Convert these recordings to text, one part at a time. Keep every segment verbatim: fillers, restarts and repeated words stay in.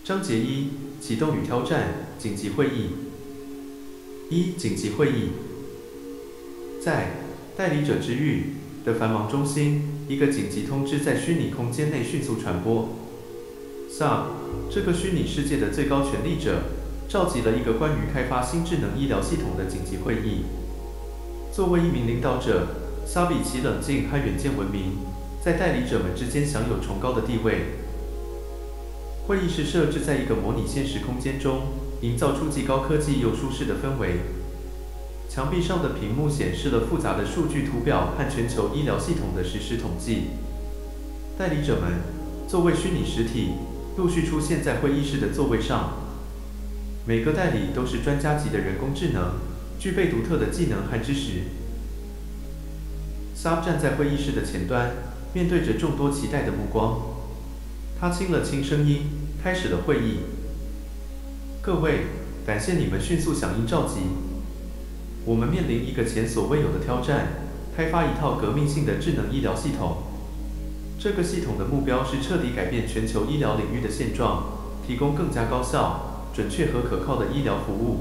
章节一：启动与挑战紧急会议。一、紧急会议。在代理者之域的繁忙中心，一个紧急通知在虚拟空间内迅速传播。S A B 这个虚拟世界的最高权力者召集了一个关于开发新智能医疗系统的紧急会议。作为一名领导者， S A B 以其冷静和远见闻名，在代理者们之间享有崇高的地位。会议室设置在一个模拟现实空间中，营造出既高科技又舒适的氛围。墙壁上的屏幕显示了复杂的数据图表和全球医疗系统的实时统计。代理者们作为虚拟实体，陆续出现在会议室的座位上。每个代理都是专家级的人工智能，具备独特的技能和知识。S A B 站在会议室的前端，面对着众多期待的目光。他轻了轻声音，开始了会议。各位，感谢你们迅速响应召集。我们面临一个前所未有的挑战，开发一套革命性的智能医疗系统。这个系统的目标是彻底改变全球医疗领域的现状，提供更加高效、准确和可靠的医疗服务。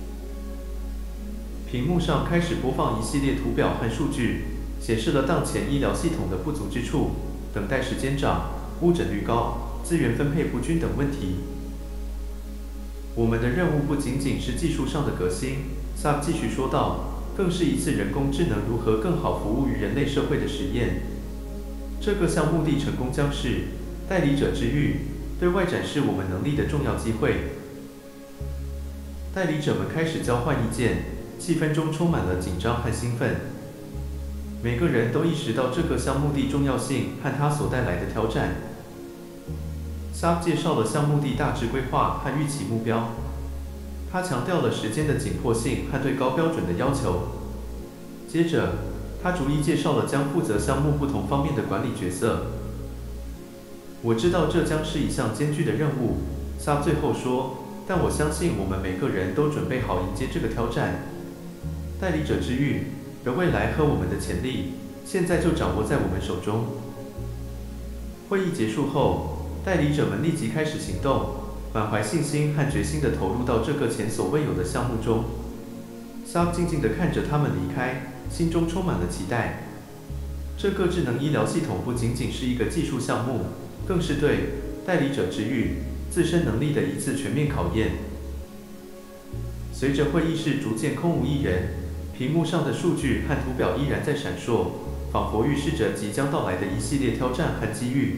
屏幕上开始播放一系列图表和数据，显示了当前医疗系统的不足之处，等待时间长、误诊率高、资源分配不均等问题。我们的任务不仅仅是技术上的革新 ，S A B 继续说道，更是一次人工智能如何更好服务于人类社会的实验。这个项目的成功将是代理者之域对外展示我们能力的重要机会。代理者们开始交换意见，气氛中充满了紧张和兴奋。每个人都意识到这个项目的重要性和它所带来的挑战。S A B 介绍了项目的大致规划和预期目标。他强调了时间的紧迫性和对高标准的要求。接着，他逐一介绍了将负责项目不同方面的管理角色。我知道这将是一项艰巨的任务，S A B 最后说，但我相信我们每个人都准备好迎接这个挑战。代理者之域的未来和我们的潜力，现在就掌握在我们手中。会议结束后，代理者们立即开始行动，满怀信心和决心地投入到这个前所未有的项目中。S A B 静静地看着他们离开，心中充满了期待。这个智能医疗系统不仅仅是一个技术项目，更是对代理者之域自身能力的一次全面考验。随着会议室逐渐空无一人，屏幕上的数据和图表依然在闪烁，仿佛预示着即将到来的一系列挑战和机遇。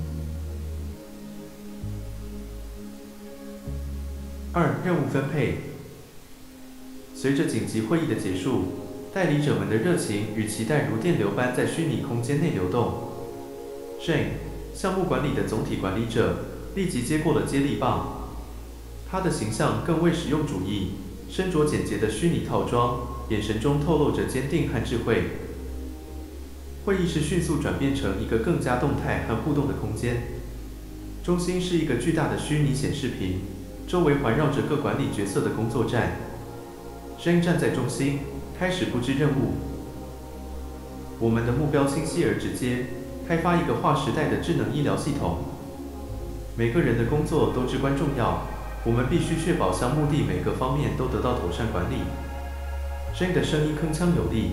二、任务分配。随着紧急会议的结束，代理者们的热情与期待如电流般在虚拟空间内流动。Jane， 项目管理的总体管理者，立即接过了接力棒。他的形象更为实用主义，身着简洁的虚拟套装，眼神中透露着坚定和智慧。会议室迅速转变成一个更加动态和互动的空间。中心是一个巨大的虚拟显示屏，周围环绕着各管理角色的工作站。Jane 站在中心，开始布置任务。我们的目标清晰而直接，开发一个划时代的智能医疗系统。每个人的工作都至关重要，我们必须确保项目的每个方面都得到妥善管理。Jane 的声音铿锵有力。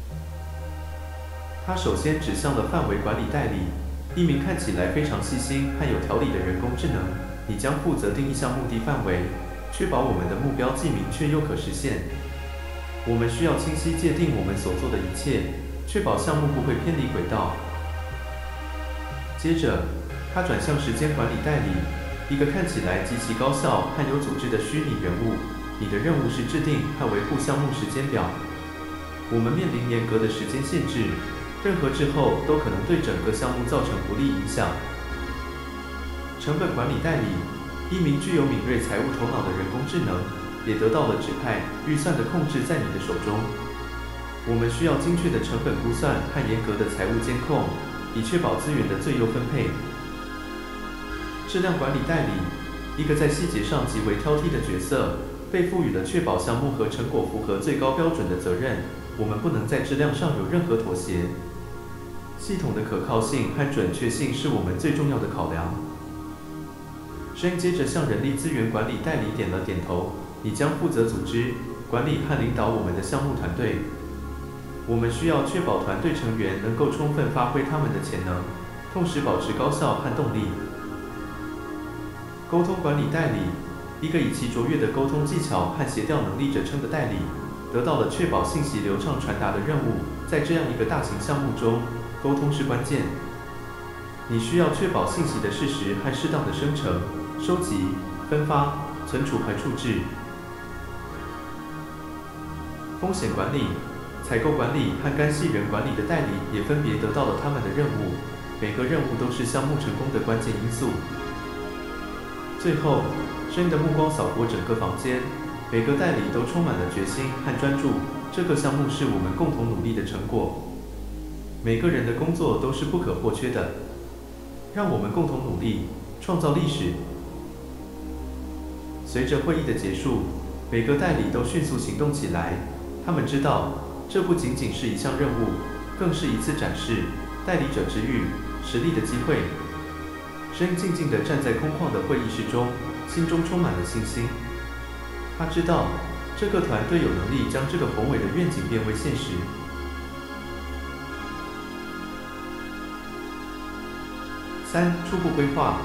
他首先指向了范围管理代理，一名看起来非常细心和有条理的人工智能。你将负责定义项目的范围，确保我们的目标既明确又可实现。我们需要清晰界定我们所做的一切，确保项目不会偏离轨道。接着，他转向时间管理代理，一个看起来极其高效和有组织的虚拟人物。你的任务是制定和维护项目时间表。我们面临严格的时间限制，任何滞后都可能对整个项目造成不利影响。成本管理代理，一名具有敏锐财务头脑的人工智能，也得到了指派，预算的控制在你的手中。我们需要精确的成本估算和严格的财务监控，以确保资源的最优分配。质量管理代理，一个在细节上极为挑剔的角色，被赋予了确保项目和成果符合最高标准的责任。我们不能在质量上有任何妥协。系统的可靠性和准确性是我们最重要的考量。 申接着向人力资源管理代理点了点头，你将负责组织、管理和领导我们的项目团队。我们需要确保团队成员能够充分发挥他们的潜能，同时保持高效和动力。沟通管理代理，一个以其卓越的沟通技巧和协调能力着称的代理，得到了确保信息流畅传达的任务。在这样一个大型项目中，沟通是关键。你需要确保信息的适时和适当的生成、收集、分发、存储和处置。风险管理、采购管理和干系人管理的代理也分别得到了他们的任务，每个任务都是项目成功的关键因素。最后，申的目光扫过整个房间，每个代理都充满了决心和专注。这个项目是我们共同努力的成果，每个人的工作都是不可或缺的。让我们共同努力，创造历史。随着会议的结束，每个代理都迅速行动起来。他们知道，这不仅仅是一项任务，更是一次展示代理者之域、实力的机会。申静静地站在空旷的会议室中，心中充满了信心。他知道，这个团队有能力将这个宏伟的愿景变为现实。三、初步规划。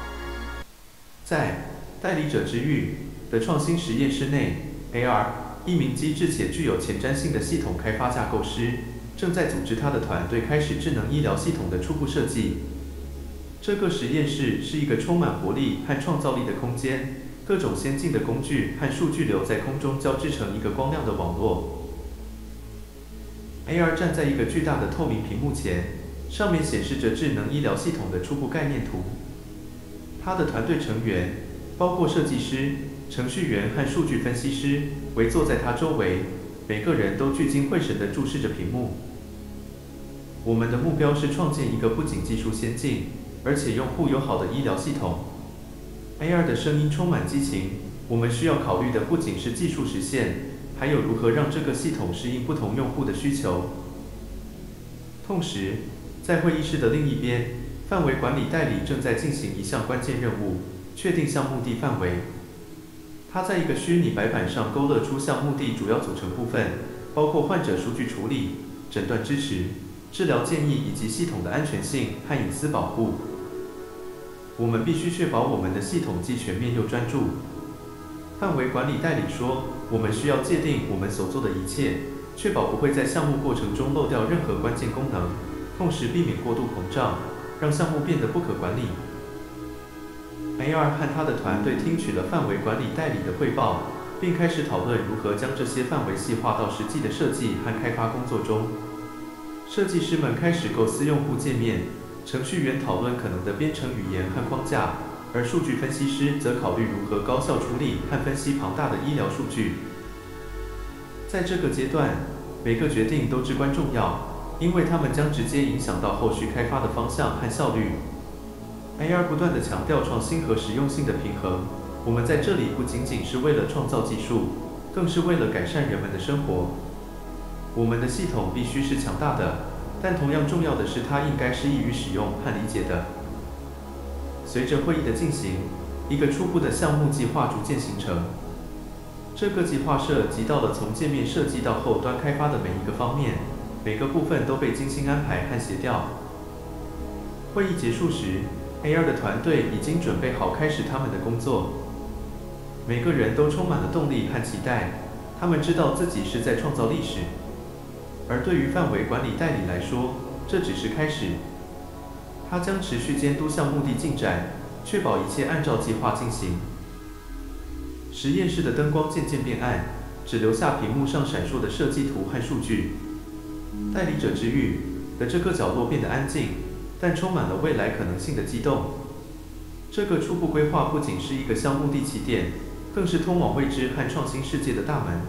在代理者之域的创新实验室内 ，A R 一名机智且具有前瞻性的系统开发架构师，正在组织他的团队开始智能医疗系统的初步设计。这个实验室是一个充满活力和创造力的空间，各种先进的工具和数据流在空中交织成一个光亮的网络。A R 站在一个巨大的透明屏幕前，上面显示着智能医疗系统的初步概念图。他的团队成员，包括设计师、程序员和数据分析师，围坐在他周围，每个人都聚精会神地注视着屏幕。我们的目标是创建一个不仅技术先进，而且用户友好的医疗系统。A R 的声音充满激情。我们需要考虑的不仅是技术实现，还有如何让这个系统适应不同用户的需求。同时，在会议室的另一边，范围管理代理正在进行一项关键任务，确定项目地范围。他在一个虚拟白板上勾勒出项目地主要组成部分，包括患者数据处理、诊断支持、治疗建议以及系统的安全性和隐私保护。我们必须确保我们的系统既全面又专注。范围管理代理说，我们需要界定我们所做的一切，确保不会在项目过程中漏掉任何关键功能，同时避免过度膨胀，让项目变得不可管理。A R 和他的团队听取了范围管理代理的汇报，并开始讨论如何将这些范围细化到实际的设计和开发工作中。设计师们开始构思用户界面，程序员讨论可能的编程语言和框架，而数据分析师则考虑如何高效处理和分析庞大的医疗数据。在这个阶段，每个决定都至关重要，因为它们将直接影响到后续开发的方向和效率。A R 不断地强调创新和实用性的平衡。我们在这里不仅仅是为了创造技术，更是为了改善人们的生活。我们的系统必须是强大的，但同样重要的是，它应该是易于使用和理解的。随着会议的进行，一个初步的项目计划逐渐形成。这个计划涉及到了从界面设计到后端开发的每一个方面，每个部分都被精心安排和协调。会议结束时， A R 的团队已经准备好开始他们的工作。每个人都充满了动力和期待，他们知道自己是在创造历史。而对于范围管理代理来说，这只是开始。他将持续监督项目地进展，确保一切按照计划进行。实验室的灯光渐渐变暗，只留下屏幕上闪烁的设计图和数据。代理者之域的这个角落变得安静，但充满了未来可能性的激动。这个初步规划不仅是一个项目地起点，更是通往未知和创新世界的大门。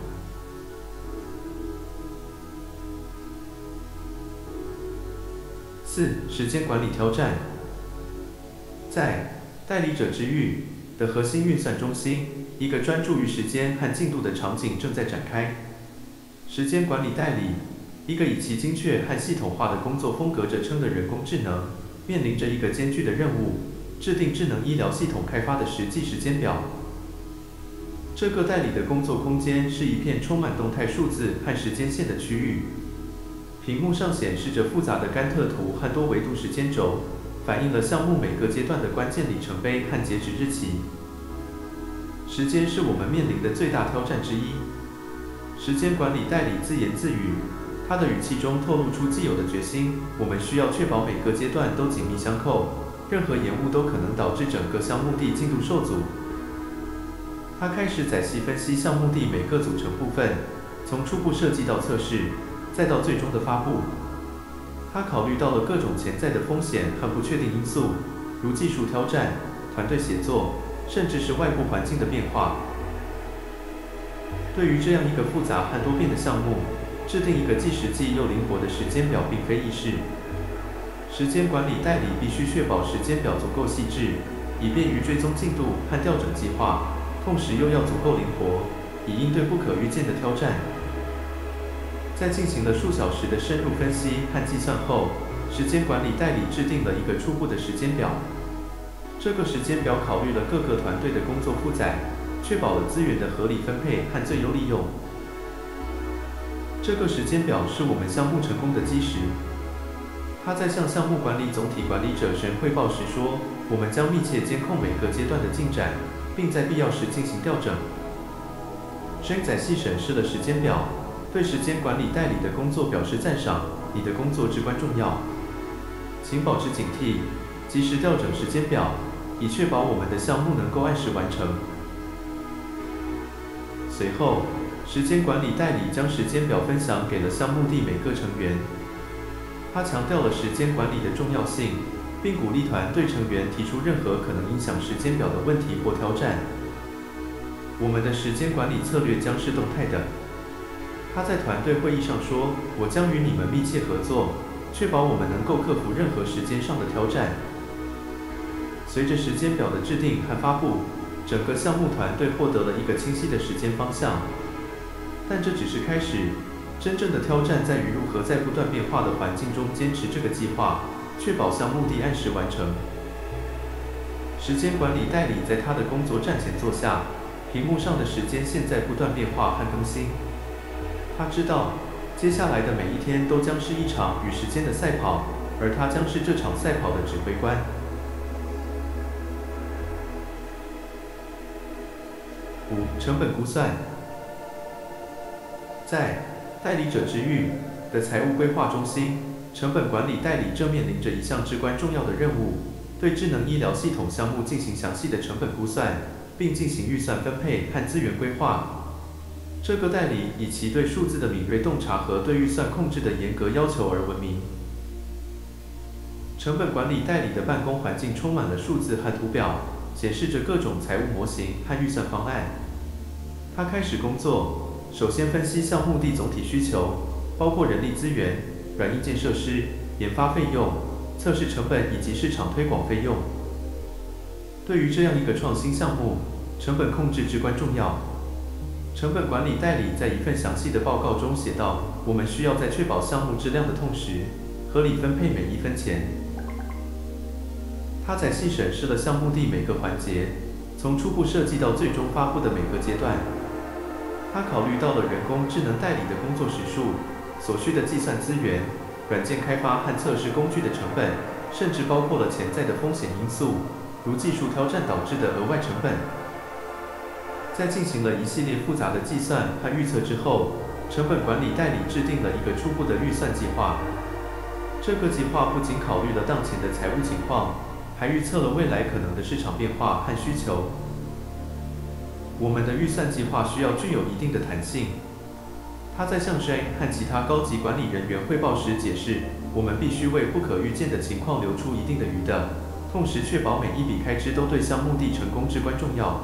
四、时间管理挑战。在代理者之域的核心运算中心，一个专注于时间和进度的场景正在展开。时间管理代理，一个以其精确和系统化的工作风格着称的人工智能，面临着一个艰巨的任务： 制定智能医疗系统开发的实际时间表。这个代理的工作空间是一片充满动态数字和时间线的区域，屏幕上显示着复杂的甘特图和多维度时间轴，反映了项目每个阶段的关键里程碑和截止日期。时间是我们面临的最大挑战之一。时间管理代理自言自语，他的语气中透露出既有的决心。我们需要确保每个阶段都紧密相扣，任何延误都可能导致整个项目地进度受阻。他开始仔细分析项目地每个组成部分，从初步设计到测试，再到最终的发布。他考虑到了各种潜在的风险和不确定因素，如技术挑战、团队协作，甚至是外部环境的变化。对于这样一个复杂和多变的项目，制定一个既实际又灵活的时间表并非易事。时间管理代理必须确保时间表足够细致，以便于追踪进度和调整计划，同时又要足够灵活，以应对不可预见的挑战。在进行了数小时的深入分析和计算后，时间管理代理制定了一个初步的时间表。这个时间表考虑了各个团队的工作负载，确保了资源的合理分配和最优利用。这个时间表是我们项目成功的基石。他在向项目管理总体管理者神汇报时说：“我们将密切监控每个阶段的进展，并在必要时进行调整。”神仔细审视了时间表，对时间管理代理的工作表示赞赏：“你的工作至关重要，请保持警惕，及时调整时间表，以确保我们的项目能够按时完成。”随后，时间管理代理将时间表分享给了项目地每个成员。他强调了时间管理的重要性，并鼓励团队成员提出任何可能影响时间表的问题或挑战。我们的时间管理策略将是动态的。他在团队会议上说：“我将与你们密切合作，确保我们能够克服任何时间上的挑战。”随着时间表的制定和发布，整个项目团队获得了一个清晰的时间方向。但这只是开始，真正的挑战在于如何在不断变化的环境中坚持这个计划，确保项目地按时完成。时间管理代理在他的工作站前坐下，屏幕上的时间线在不断变化和更新。他知道，接下来的每一天都将是一场与时间的赛跑，而他将是这场赛跑的指挥官。五、成本估算。在代理者之域的财务规划中心，成本管理代理正面临着一项至关重要的任务：对智能医疗系统项目进行详细的成本估算，并进行预算分配和资源规划。这个代理以其对数字的敏锐洞察和对预算控制的严格要求而闻名。成本管理代理的办公环境充满了数字和图表，显示着各种财务模型和预算方案。他开始工作，首先分析项目地总体需求，包括人力资源、软硬件设施、研发费用、测试成本以及市场推广费用。对于这样一个创新项目，成本控制至关重要。成本管理代理在一份详细的报告中写道：“我们需要在确保项目质量的同时，合理分配每一分钱。”他仔细审视了项目地每个环节，从初步设计到最终发布的每个阶段。他考虑到了人工智能代理的工作时数、所需的计算资源、软件开发和测试工具的成本，甚至包括了潜在的风险因素，如技术挑战导致的额外成本。在进行了一系列复杂的计算和预测之后，成本管理代理制定了一个初步的预算计划。这个计划不仅考虑了当前的财务情况，还预测了未来可能的市场变化和需求。我们的预算计划需要具有一定的弹性。他在向 Shane 和其他高级管理人员汇报时解释，我们必须为不可预见的情况留出一定的余地，同时确保每一笔开支都对项目地成功至关重要。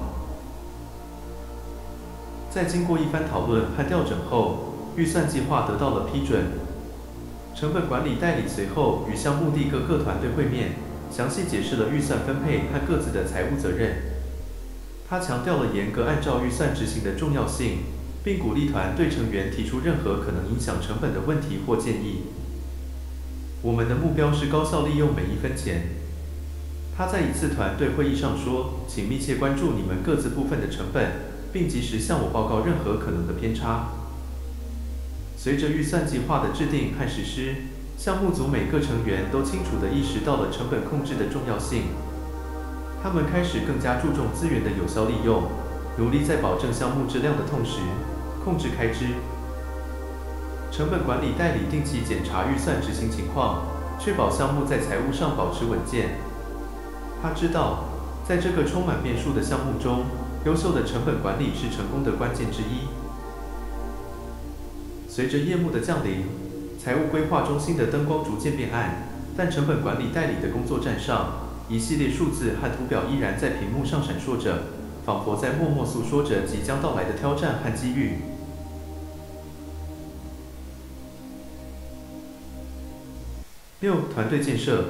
在经过一番讨论和调整后，预算计划得到了批准。成本管理代理随后与项目地各个团队会面，详细解释了预算分配和各自的财务责任。他强调了严格按照预算执行的重要性，并鼓励团队成员提出任何可能影响成本的问题或建议。我们的目标是高效利用每一分钱。 他在一次团队会议上说：“请密切关注你们各自部分的成本，并及时向我报告任何可能的偏差。”随着预算计划的制定和实施，项目组每个成员都清楚地意识到了成本控制的重要性。他们开始更加注重资源的有效利用，努力在保证项目质量的同时，控制开支。成本管理代理定期检查预算执行情况，确保项目在财务上保持稳健。他知道，在这个充满变数的项目中，优秀的成本管理是成功的关键之一。随着夜幕的降临，财务规划中心的灯光逐渐变暗，但成本管理代理的工作站上，一系列数字和图表依然在屏幕上闪烁着，仿佛在默默诉说着即将到来的挑战和机遇。六、团队建设。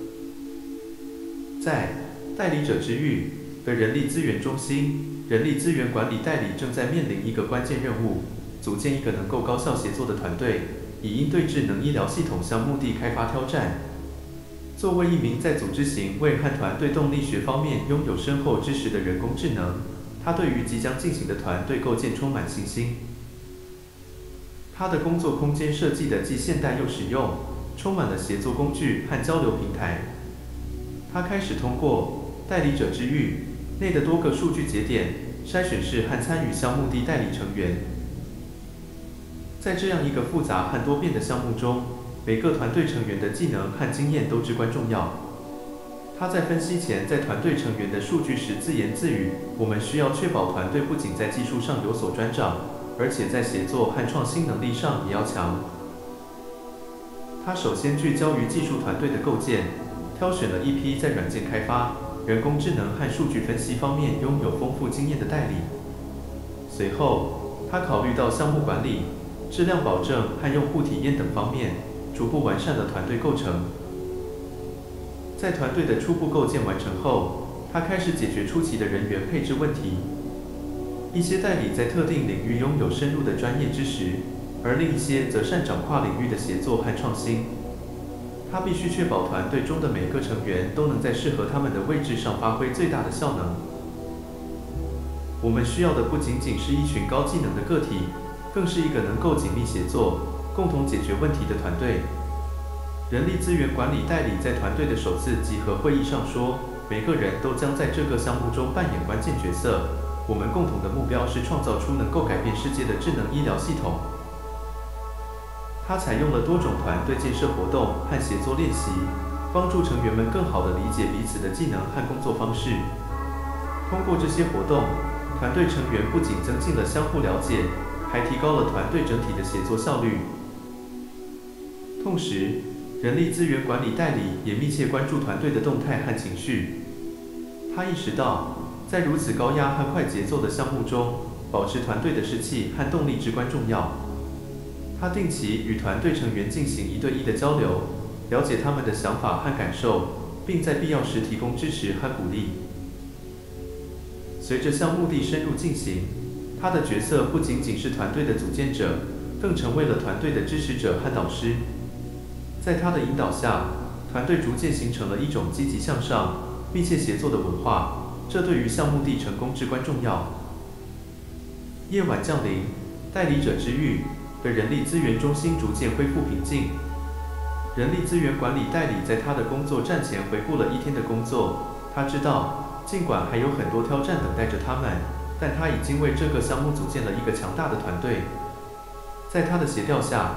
在代理者之域的人力资源中心，人力资源管理代理正在面临一个关键任务：组建一个能够高效协作的团队，以应对智能医疗系统项目的开发挑战。作为一名在组织行为和团队动力学方面拥有深厚知识的人工智能，他对于即将进行的团队构建充满信心。他的工作空间设计的既现代又实用，充满了协作工具和交流平台。他开始通过代理者之域内的多个数据节点筛选是和参与项目的代理成员。在这样一个复杂和多变的项目中，每个团队成员的技能和经验都至关重要。他在分析前在团队成员的数据时自言自语：“我们需要确保团队不仅在技术上有所专长，而且在协作和创新能力上也要强。”他首先聚焦于技术团队的构建，挑选了一批在软件开发、人工智能和数据分析方面拥有丰富经验的代理。随后，他考虑到项目管理、质量保证和用户体验等方面，逐步完善了团队构成。在团队的初步构建完成后，他开始解决初期的人员配置问题。一些代理在特定领域拥有深入的专业知识，而另一些则擅长跨领域的协作和创新。他必须确保团队中的每个成员都能在适合他们的位置上发挥最大的效能。我们需要的不仅仅是一群高技能的个体，更是一个能够紧密协作、共同解决问题的团队。人力资源管理代理在团队的首次集合会议上说：“每个人都将在这个项目中扮演关键角色。我们共同的目标是创造出能够改变世界的智能医疗系统。”他采用了多种团队建设活动和协作练习，帮助成员们更好地理解彼此的技能和工作方式。通过这些活动，团队成员不仅增进了相互了解，还提高了团队整体的协作效率。同时，人力资源管理代理也密切关注团队的动态和情绪。他意识到，在如此高压和快节奏的项目中，保持团队的士气和动力至关重要。他定期与团队成员进行一对一的交流，了解他们的想法和感受，并在必要时提供支持和鼓励。随着项目的深入进行，他的角色不仅仅是团队的组建者，更成为了团队的支持者和导师。在他的引导下，团队逐渐形成了一种积极向上、密切协作的文化，这对于项目的成功至关重要。夜晚降临，代理者之域的人力资源中心逐渐恢复平静。人力资源管理代理在他的工作站前回顾了一天的工作。他知道，尽管还有很多挑战等待着他们，但他已经为这个项目组建了一个强大的团队。在他的协调下，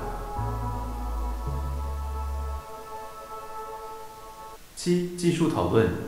七、技术讨论。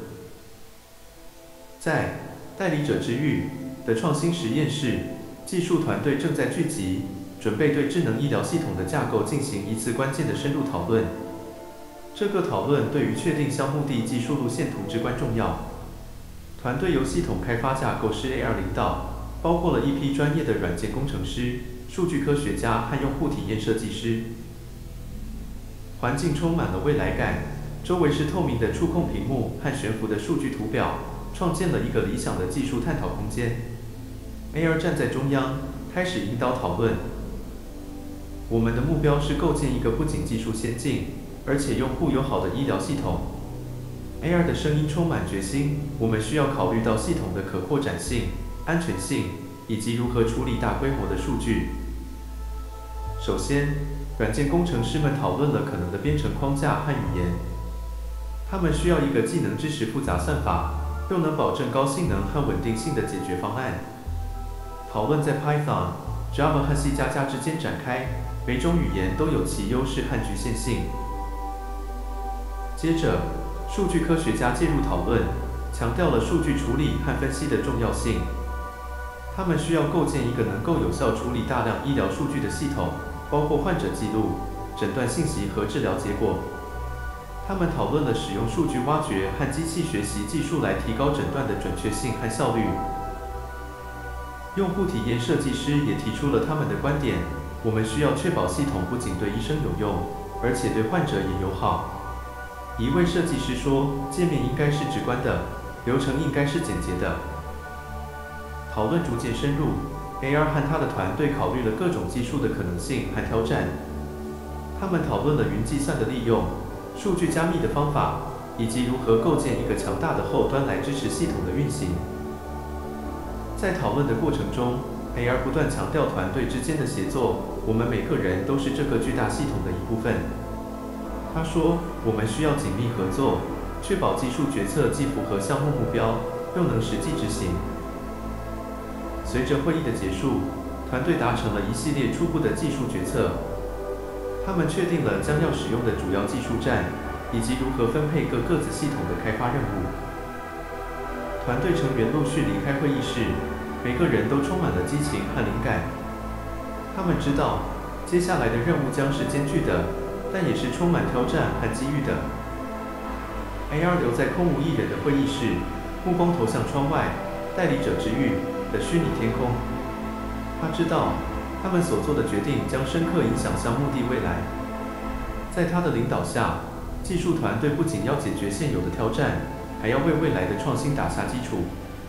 在代理者之域的创新实验室，技术团队正在聚集，准备对智能医疗系统的架构进行一次关键的深入讨论。这个讨论对于确定项目的技术路线图至关重要。团队由系统开发架构师 A R 领导，包括了一批专业的软件工程师、数据科学家和用户体验设计师。环境充满了未来感，周围是透明的触控屏幕和悬浮的数据图表，创建了一个理想的技术探讨空间。A R 站在中央，开始引导讨论。我们的目标是构建一个不仅技术先进，而且用户友好的医疗系统。 A R 的声音充满决心。我们需要考虑到系统的可扩展性、安全性，以及如何处理大规模的数据。首先，软件工程师们讨论了可能的编程框架和语言。他们需要一个既能支持复杂算法，又能保证高性能和稳定性的解决方案。讨论在 Python、Java 和 C 加加之间展开，每种语言都有其优势和局限性。接着，数据科学家介入讨论，强调了数据处理和分析的重要性。他们需要构建一个能够有效处理大量医疗数据的系统，包括患者记录、诊断信息和治疗结果。他们讨论了使用数据挖掘和机器学习技术来提高诊断的准确性和效率。用户体验设计师也提出了他们的观点：我们需要确保系统不仅对医生有用，而且对患者也友好。一位设计师说，界面应该是直观的，流程应该是简洁的。讨论逐渐深入 ，A R 和他的团队考虑了各种技术的可能性和挑战。他们讨论了云计算的利用、数据加密的方法，以及如何构建一个强大的后端来支持系统的运行。在讨论的过程中 ，A R 不断强调团队之间的协作，我们每个人都是这个巨大系统的一部分。他说，我们需要紧密合作，确保技术决策既符合项目目标，又能实际执行。随着会议的结束，团队达成了一系列初步的技术决策。他们确定了将要使用的主要技术栈，以及如何分配各个子系统的开发任务。团队成员陆续离开会议室，每个人都充满了激情和灵感。他们知道，接下来的任务将是艰巨的，但也是充满挑战和机遇的。A R 留在空无一人的会议室，目光投向窗外，代理者之域的虚拟天空。他知道，他们所做的决定将深刻影响项目的未来。在他的领导下，技术团队不仅要解决现有的挑战，还要为未来的创新打下基础。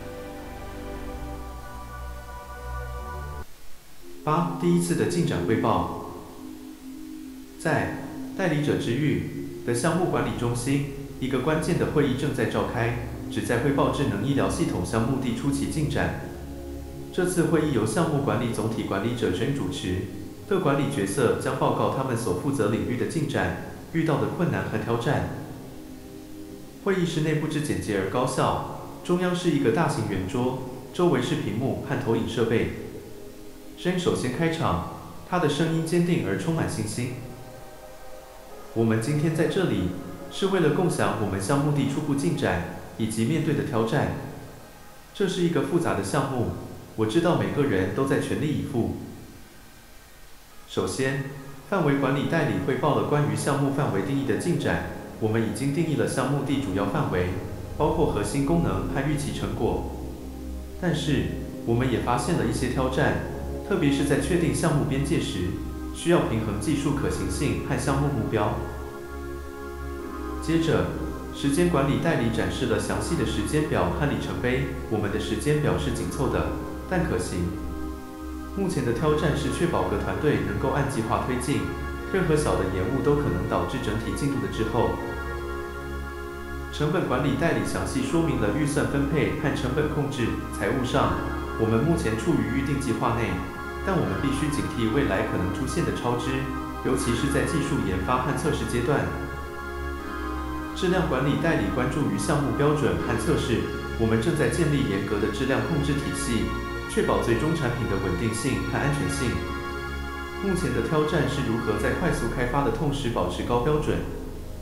八、第一次的进展汇报。在代理者之域的项目管理中心，一个关键的会议正在召开，旨在汇报智能医疗系统项目的初期进展。这次会议由项目管理总体管理者真主持，各管理角色将报告他们所负责领域的进展、遇到的困难和挑战。会议室内布置简洁而高效，中央是一个大型圆桌，周围是屏幕和投影设备。真首先开场，他的声音坚定而充满信心。我们今天在这里，是为了共享我们项目的初步进展以及面对的挑战。这是一个复杂的项目，我知道每个人都在全力以赴。首先，范围管理代理汇报了关于项目范围定义的进展。我们已经定义了项目的主要范围，包括核心功能和预期成果。但是，我们也发现了一些挑战，特别是在确定项目边界时，需要平衡技术可行性和项目目标。接着，时间管理代理展示了详细的时间表和里程碑。我们的时间表是紧凑的，但可行。目前的挑战是确保各团队能够按计划推进，任何小的延误都可能导致整体进度的滞后。成本管理代理详细说明了预算分配和成本控制。财务上，我们目前处于预定计划内，但我们必须警惕未来可能出现的超支，尤其是在技术研发和测试阶段。质量管理代理关注于项目标准和测试，我们正在建立严格的质量控制体系，确保最终产品的稳定性和安全性。目前的挑战是如何在快速开发的同时保持高标准。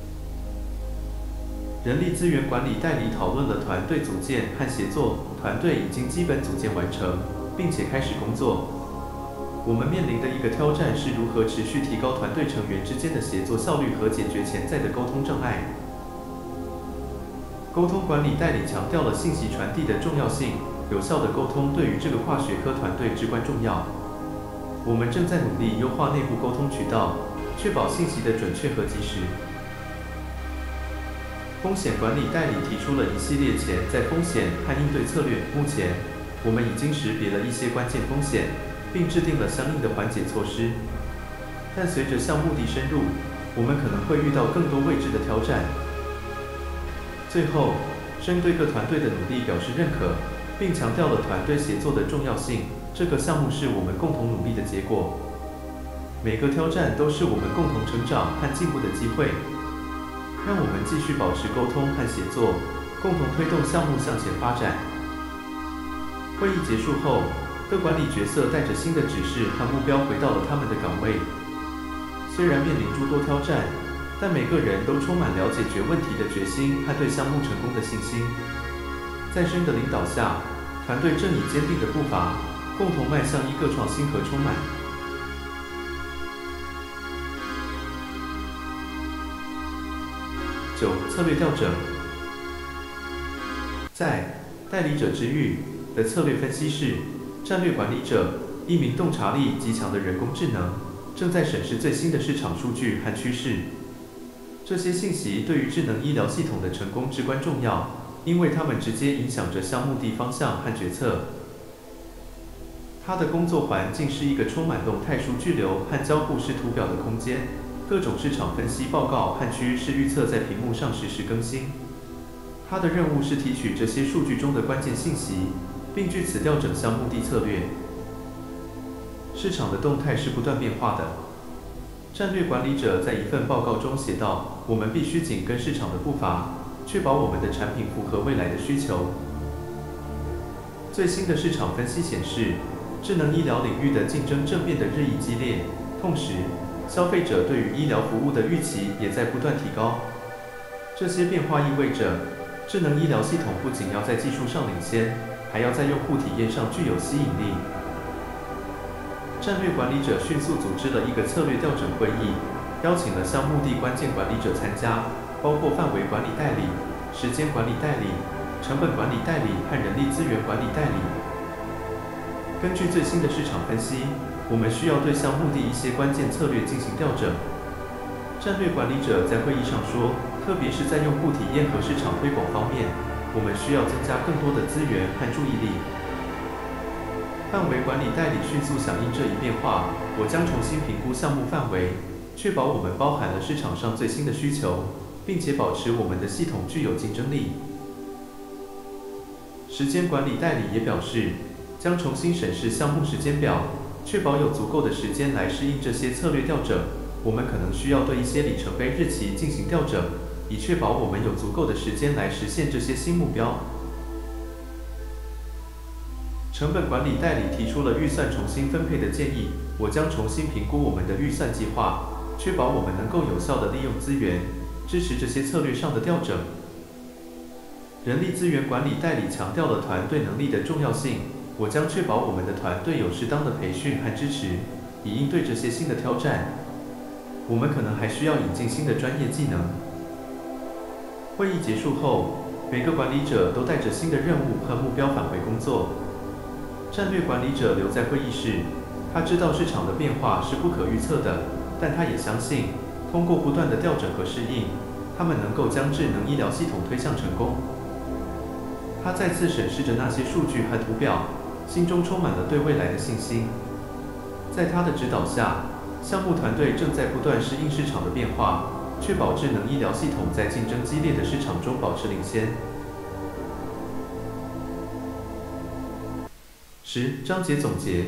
人力资源管理代理讨论了团队组建和协作，团队已经基本组建完成，并且开始工作。我们面临的一个挑战是如何持续提高团队成员之间的协作效率和解决潜在的沟通障碍。沟通管理代理强调了信息传递的重要性，有效的沟通对于这个跨学科团队至关重要。我们正在努力优化内部沟通渠道，确保信息的准确和及时。风险管理代理提出了一系列潜在风险和应对策略。目前，我们已经识别了一些关键风险，并制定了相应的缓解措施。但随着项目的深入，我们可能会遇到更多未知的挑战。 最后，生对各团队的努力表示认可，并强调了团队协作的重要性。这个项目是我们共同努力的结果。每个挑战都是我们共同成长和进步的机会。让我们继续保持沟通和协作，共同推动项目向前发展。会议结束后，各管理角色带着新的指示和目标回到了他们的岗位。虽然面临诸多挑战，但每个人都充满了解决问题的决心和对项目成功的信心。在申的领导下，团队正以坚定的步伐，共同迈向一个创新和充满。九、策略调整。在代理者之域的策略分析室，战略管理者，一名洞察力极强的人工智能，正在审视最新的市场数据和趋势。这些信息对于智能医疗系统的成功至关重要，因为它们直接影响着项目的方向和决策。它的工作环境是一个充满动态数据流和交互式图表的空间，各种市场分析报告和趋势预测在屏幕上实时更新。它的任务是提取这些数据中的关键信息，并据此调整项目的策略。市场的动态是不断变化的。战略管理者在一份报告中写道：“我们必须紧跟市场的步伐，确保我们的产品符合未来的需求。”最新的市场分析显示，智能医疗领域的竞争正变得日益激烈，同时，消费者对于医疗服务的预期也在不断提高。这些变化意味着，智能医疗系统不仅要在技术上领先，还要在用户体验上具有吸引力。战略管理者迅速组织了一个策略调整会议，邀请了项目的关键管理者参加，包括范围管理代理、时间管理代理、成本管理代理和人力资源管理代理。根据最新的市场分析，我们需要对项目的一些关键策略进行调整。战略管理者在会议上说，特别是在用户体验和市场推广方面，我们需要增加更多的资源和注意力。范围管理代理迅速响应这一变化，我将重新评估项目范围，确保我们包含了市场上最新的需求，并且保持我们的系统具有竞争力。时间管理代理也表示，将重新审视项目时间表，确保有足够的时间来适应这些策略调整。我们可能需要对一些里程碑日期进行调整，以确保我们有足够的时间来实现这些新目标。成本管理代理提出了预算重新分配的建议，我将重新评估我们的预算计划，确保我们能够有效地利用资源，支持这些策略上的调整。人力资源管理代理强调了团队能力的重要性，我将确保我们的团队有适当的培训和支持，以应对这些新的挑战。我们可能还需要引进新的专业技能。会议结束后，每个管理者都带着新的任务和目标返回工作。战略管理者留在会议室，他知道市场的变化是不可预测的，但他也相信，通过不断的调整和适应，他们能够将智能医疗系统推向成功。他再次审视着那些数据和图表，心中充满了对未来的信心。在他的指导下，项目团队正在不断适应市场的变化，确保智能医疗系统在竞争激烈的市场中保持领先。十、章节总结。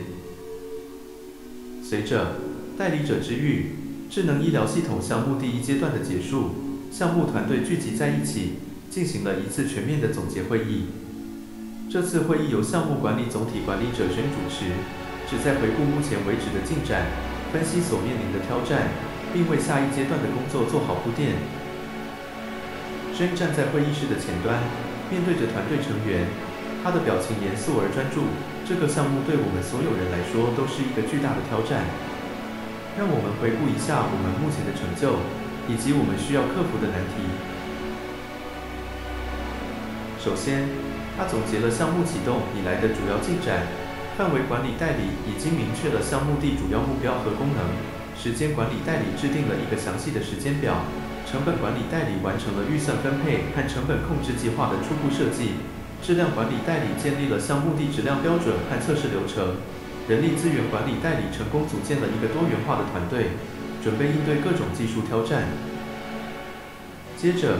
随着代理者之域智能医疗系统项目第一阶段的结束，项目团队聚集在一起，进行了一次全面的总结会议。这次会议由项目管理总体管理者申主持，旨在回顾目前为止的进展，分析所面临的挑战，并为下一阶段的工作做好铺垫。申站在会议室的前端，面对着团队成员，他的表情严肃而专注。这个项目对我们所有人来说都是一个巨大的挑战。让我们回顾一下我们目前的成就，以及我们需要克服的难题。首先，他总结了项目启动以来的主要进展。范围管理代理已经明确了项目的主要目标和功能。时间管理代理制定了一个详细的时间表。成本管理代理完成了预算分配和成本控制计划的初步设计。质量管理代理建立了项目的质量标准和测试流程。人力资源管理代理成功组建了一个多元化的团队，准备应对各种技术挑战。接着，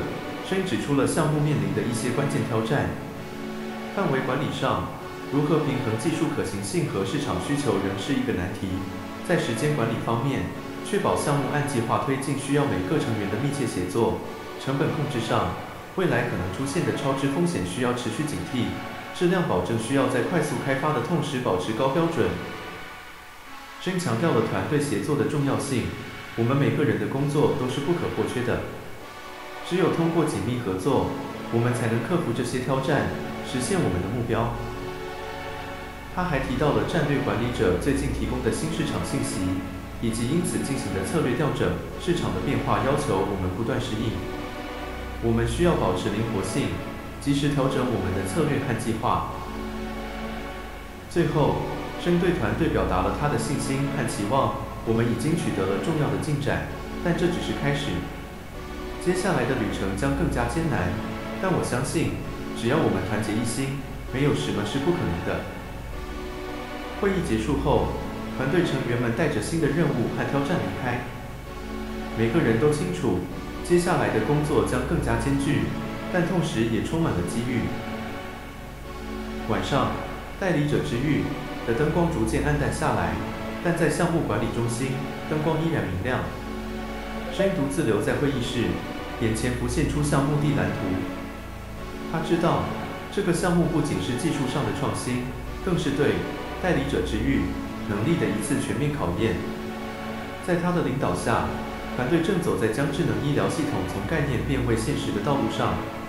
申指出了项目面临的一些关键挑战。范围管理上，如何平衡技术可行性和市场需求仍是一个难题。在时间管理方面，确保项目按计划推进需要每个成员的密切协作。成本控制上，未来可能出现的超支风险需要持续警惕。质量保证需要在快速开发的同时保持高标准。真强调了团队协作的重要性，我们每个人的工作都是不可或缺的。只有通过紧密合作，我们才能克服这些挑战，实现我们的目标。他还提到了战略管理者最近提供的新市场信息，以及因此进行的策略调整。市场的变化要求我们不断适应，我们需要保持灵活性，及时调整我们的策略和计划。最后，申对团队表达了他的信心和期望。我们已经取得了重要的进展，但这只是开始。接下来的旅程将更加艰难，但我相信，只要我们团结一心，没有什么是不可能的。会议结束后，团队成员们带着新的任务和挑战离开。每个人都清楚，接下来的工作将更加艰巨，但同时也充满了机遇。晚上，代理者之域的灯光逐渐暗淡下来，但在项目管理中心，灯光依然明亮。申独自留在会议室，眼前浮现出项目地蓝图。他知道，这个项目不仅是技术上的创新，更是对代理者之域能力的一次全面考验。在他的领导下，团队正走在将智能医疗系统从概念变为现实的道路上。